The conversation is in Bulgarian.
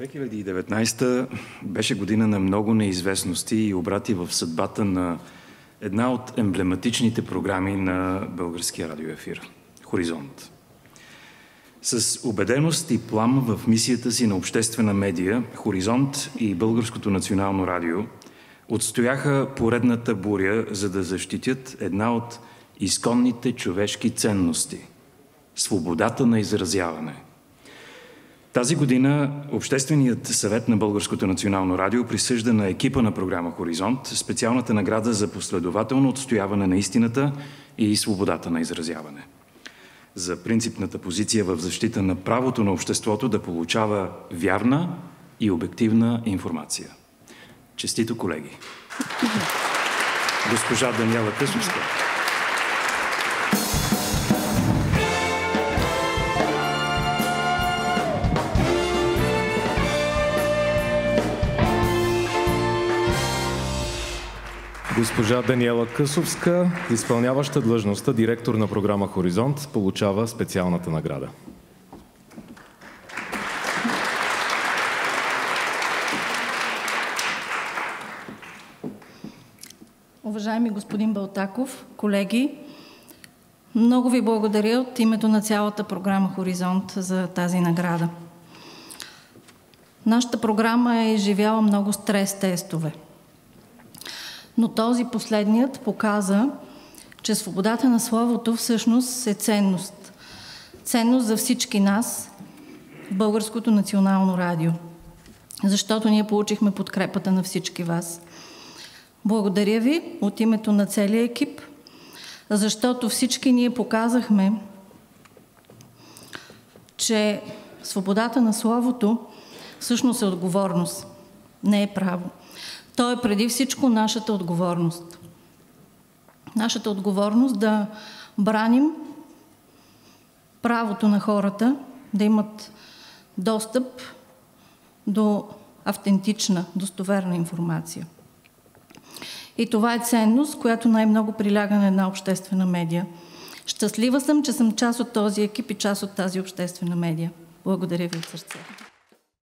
2019 беше година на много неизвестности и обрати в съдбата на една от емблематичните програми на българския радиоефир – Хоризонт. С убеденост и плам в мисията си на обществена медия, Хоризонт и Българското национално радио отстояха поредната буря, за да защитят една от изконните човешки ценности – свободата на изразяване. Тази година Общественият съвет на Българското национално радио присъжда на екипа на програма Хоризонт специалната награда за последователно отстояване на истината и свободата на изразяване. За принципната позиция в защита на правото на обществото да получава вярна и обективна информация. Честито, колеги! Госпожа Даниела Късовска. Госпожа Даниела Късовска, изпълняваща длъжността директор на програма Хоризонт, получава специалната награда. Уважаеми господин Балтаков, колеги, много ви благодаря от името на цялата програма Хоризонт за тази награда. Нашата програма е изживяла много стрес-тестове. Но този последният показа, че свободата на словото всъщност е ценност. Ценност за всички нас в Българското национално радио. Защото ние получихме подкрепата на всички вас. Благодаря ви от името на целия екип, защото всички ние показахме, че свободата на словото всъщност е отговорност, не е право. То е преди всичко нашата отговорност. Нашата отговорност да браним правото на хората да имат достъп до автентична, достоверна информация. И това е ценност, която най-много приляга на една обществена медия. Щастлива съм, че съм част от този екип и част от тази обществена медия. Благодаря ви от сърце.